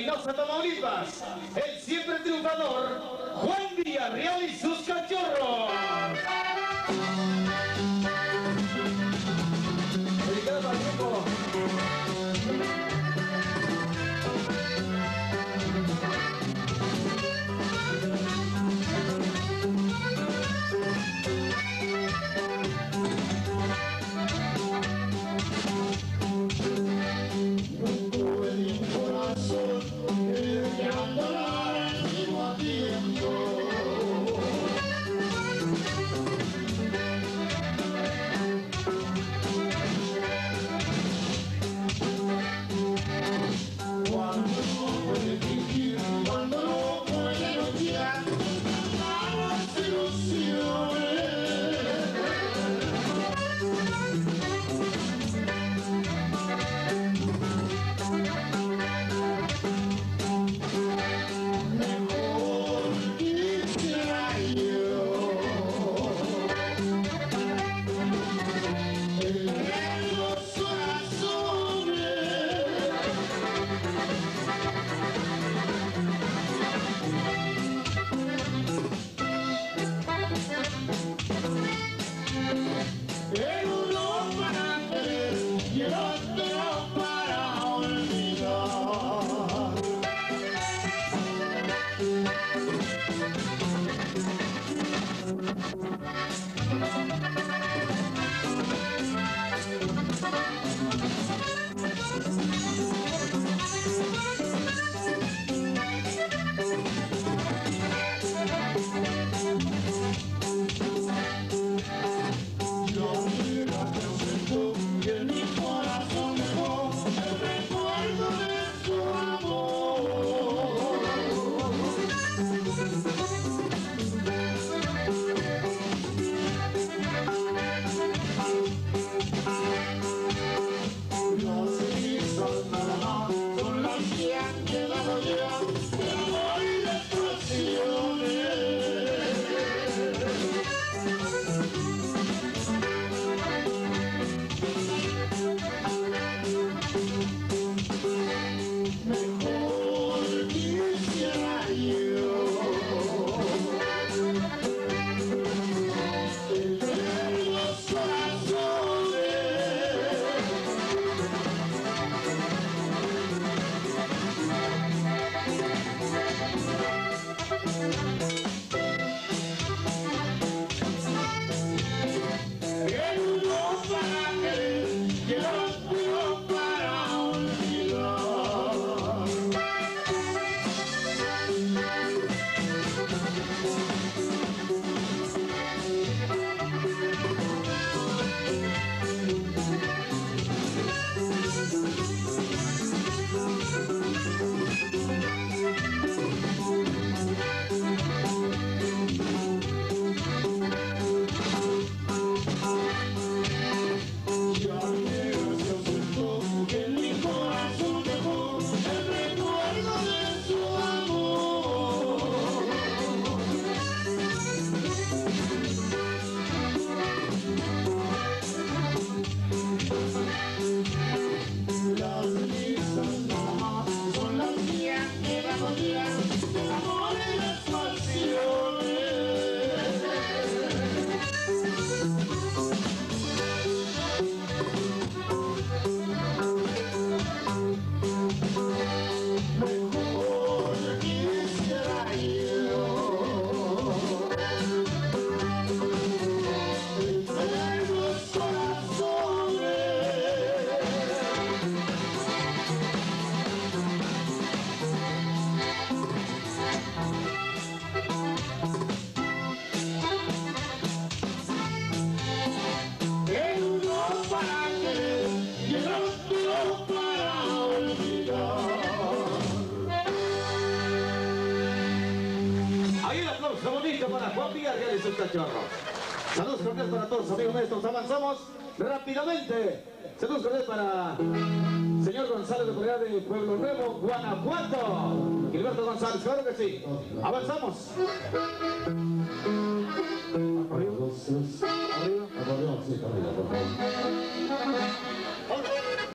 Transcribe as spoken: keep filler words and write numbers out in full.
Reynosa, Tamaulipas, el siempre triunfador Juan Villarreal y sus cachorros. Dedicado al grupo. Para Juan Villarreal y sus cachorros. Saludos cordiales para todos, amigos nuestros. Avanzamos rápidamente. Saludos cordiales para señor González de Correa de Pueblo Nuevo, Guanajuato. Gilberto González, claro que sí. Avanzamos. Arriba. Arriba. Arriba. Sí, arriba, por favor.